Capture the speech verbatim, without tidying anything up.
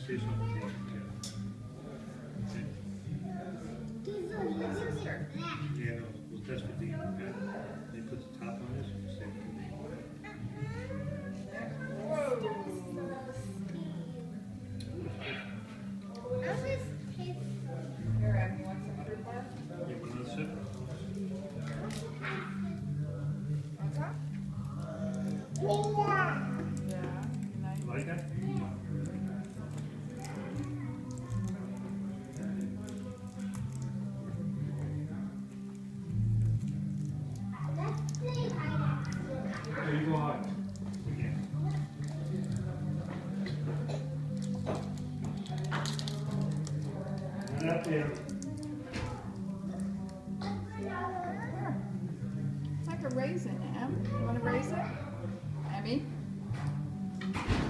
say something. Okay. Yeah, no, well, that's what they, okay. They put the top on this and say it can be. Here, Em, you want some butter bar? You want another sip? Want some? Yeah. Nice. Like that? There you go hot. Again. Not there. It's like a raisin, Em. You want a raisin? Emmy?